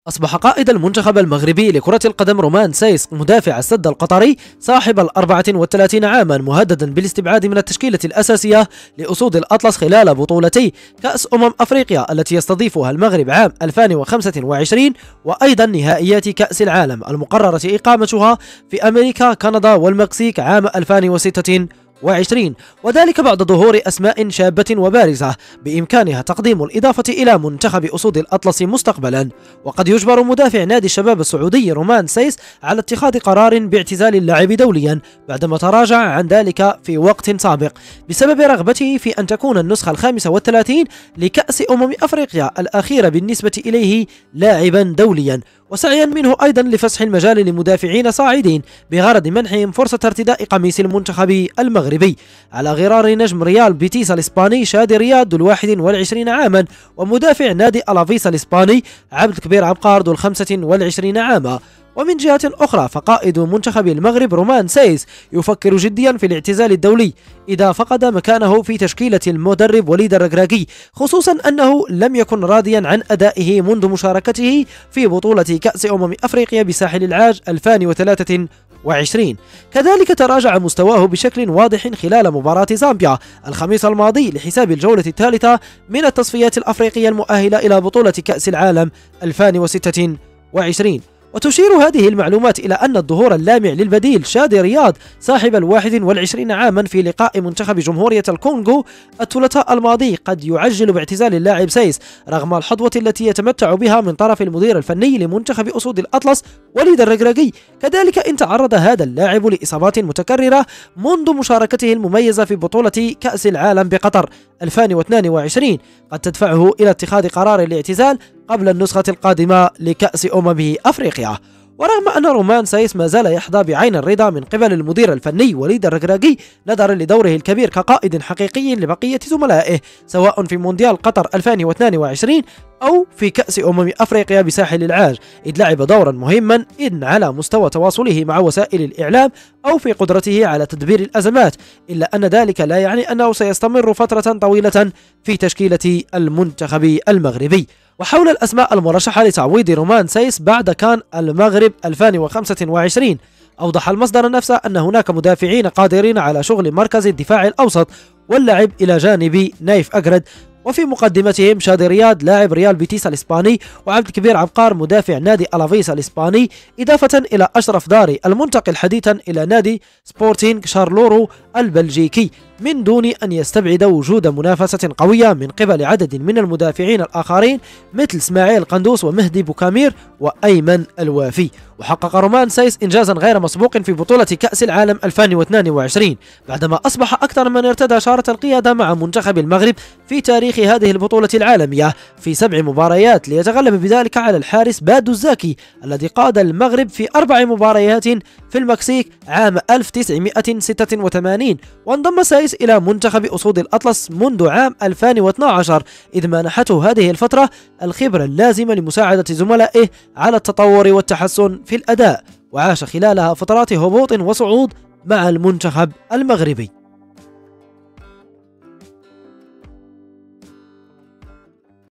أصبح قائد المنتخب المغربي لكرة القدم رومان سايس مدافع السد القطري صاحب 34 عاما مهددا بالاستبعاد من التشكيلة الأساسية لأسود الأطلس خلال بطولتي كأس أفريقيا التي يستضيفها المغرب عام 2025 وأيضا نهائيات كأس العالم المقررة إقامتها في أمريكا كندا والمكسيك عام 2026، وذلك بعد ظهور أسماء شابة وبارزة بإمكانها تقديم الإضافة إلى منتخب أسود الأطلس مستقبلا. وقد يجبر مدافع نادي الشباب السعودي رومان سايس على اتخاذ قرار باعتزال اللاعب دوليا بعدما تراجع عن ذلك في وقت سابق بسبب رغبته في أن تكون النسخة 35 لكأس أفريقيا الأخيرة بالنسبة إليه لاعبا دوليا، وسعيا منه أيضا لفسح المجال لمدافعين صاعدين بغرض منحهم فرصة ارتداء قميص المنتخب المغربي على غرار نجم ريال بيتيس الإسباني شادي رياض ذو 21 عاما ومدافع نادي ألافيس الإسباني عبد الكبير عبقار ذو 25 عاما. ومن جهة أخرى فقائد منتخب المغرب رومان سايس يفكر جديا في الاعتزال الدولي إذا فقد مكانه في تشكيلة المدرب وليد الركراكي، خصوصا أنه لم يكن راضيا عن أدائه منذ مشاركته في بطولة كأس أفريقيا بساحل العاج 2023. كذلك تراجع مستواه بشكل واضح خلال مباراة زامبيا الخميس الماضي لحساب الجولة الثالثة من التصفيات الأفريقية المؤهلة إلى بطولة كأس العالم 2026. وتشير هذه المعلومات إلى أن الظهور اللامع للبديل شادي رياض صاحب 21 عاما في لقاء منتخب جمهورية الكونغو الثلاثاء الماضي قد يعجل باعتزال اللاعب سايس رغم الحظوة التي يتمتع بها من طرف المدير الفني لمنتخب أسود الأطلس وليد الركراكي. كذلك إن تعرض هذا اللاعب لإصابات متكررة منذ مشاركته المميزة في بطولة كأس العالم بقطر 2022 قد تدفعه إلى اتخاذ قرار الاعتزال قبل النسخة القادمة لكأس أفريقيا. ورغم أن رومان سايس ما زال يحظى بعين الرضا من قبل المدير الفني وليد الركراكي نظرا لدوره الكبير كقائد حقيقي لبقية زملائه سواء في مونديال قطر 2022 أو في كأس أفريقيا بساحل العاج، إذ لعب دورا مهما إن على مستوى تواصله مع وسائل الإعلام أو في قدرته على تدبير الأزمات، إلا أن ذلك لا يعني أنه سيستمر فترة طويلة في تشكيلة المنتخب المغربي. وحول الأسماء المرشحة لتعويض رومان سايس بعد كان المغرب 2025 أوضح المصدر نفسه أن هناك مدافعين قادرين على شغل مركز الدفاع الأوسط واللعب إلى جانب نايف أجرد، وفي مقدمتهم شادي رياض لاعب ريال بيتيس الإسباني وعبد الكبير عبقار مدافع نادي ألافيس الإسباني، إضافة إلى أشرف داري المنتقل حديثا إلى نادي سبورتينغ شارلورو البلجيكي، من دون أن يستبعد وجود منافسة قوية من قبل عدد من المدافعين الآخرين مثل اسماعيل قندوس ومهدي بوكامير وأيمن الوافي. وحقق رومان سايس إنجازا غير مسبوق في بطولة كأس العالم 2022 بعدما أصبح أكثر من ارتدى شارة القيادة مع منتخب المغرب في تاريخ هذه البطولة العالمية في 7 مباريات ليتغلب بذلك على الحارس بادو الزاكي الذي قاد المغرب في 4 مباريات في المكسيك عام 1986. وانضم سايس إلى منتخب أسود الأطلس منذ عام 2012 إذ منحته هذه الفترة الخبرة اللازمة لمساعدة زملائه على التطور والتحسن في الأداء، وعاش خلالها فترات هبوط وصعود مع المنتخب المغربي.